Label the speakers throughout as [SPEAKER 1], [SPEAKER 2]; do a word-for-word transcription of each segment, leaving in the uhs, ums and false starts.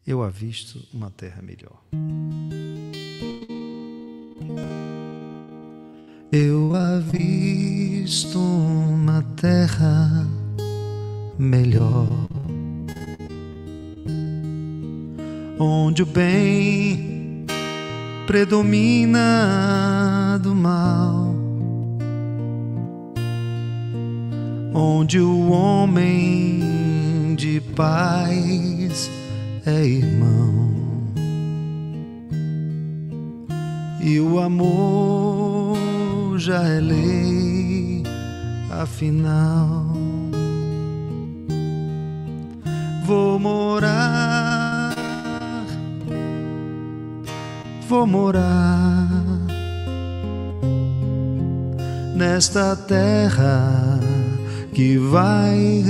[SPEAKER 1] eu avisto uma terra melhor. Eu avisto uma terra melhor, onde o bem predomina do mal, onde o homem de paz é irmão e o amor já é lei, afinal. Vou morar, vou morar nesta terra que vai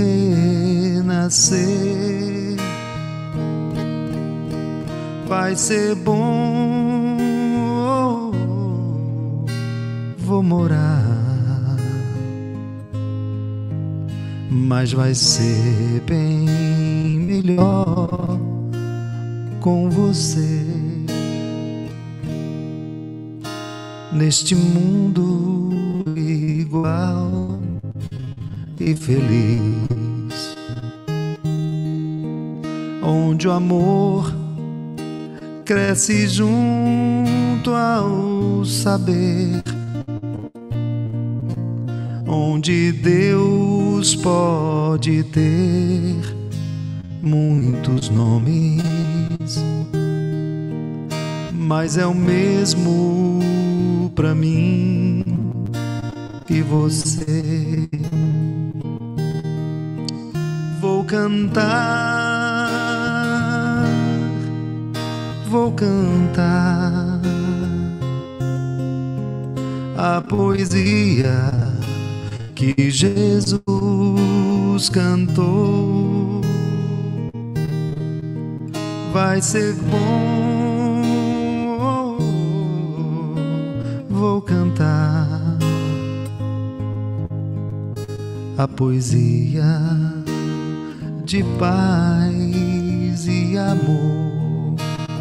[SPEAKER 1] renascer. Vai ser bom, vou morar, mas vai ser bem melhor com você. Neste mundo igual e feliz, onde o amor cresce junto ao saber, onde Deus pode ter muitos nomes, mas é o mesmo pra mim e você. Vou cantar, vou cantar a poesia que Jesus cantou. Vai ser bom, vou cantar a poesia de paz e amor.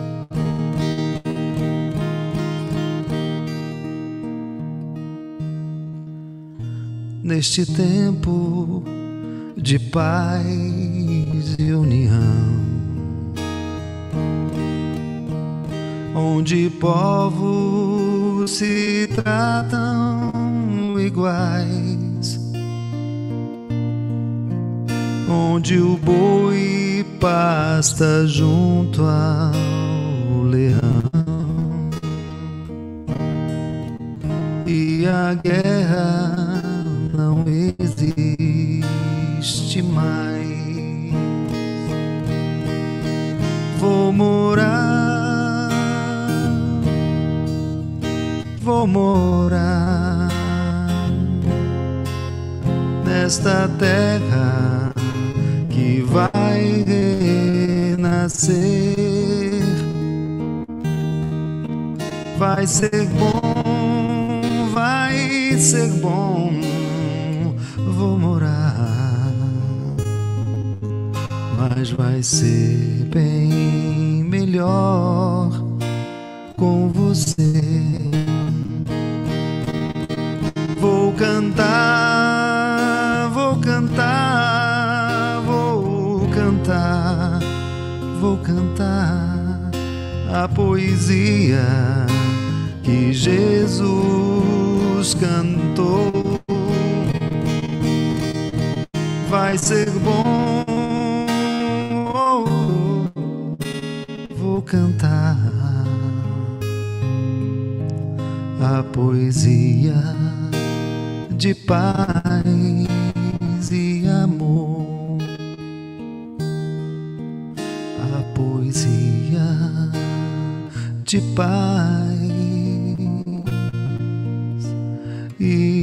[SPEAKER 1] Neste tempo de paz e união, onde povos se tratam iguais, onde o boi pasta junto ao leão e a guerra não existe mais. Vou morar, vou morar nesta terra que vai renascer. Vai ser bom, vai ser bom, vou morar, mas vai ser bem melhor com você. Vou cantar, vou cantar, vou cantar, vou cantar a poesia que Jesus cantou. Vai ser bom, vou cantar a poesia de paz e amor, a poesia de paz e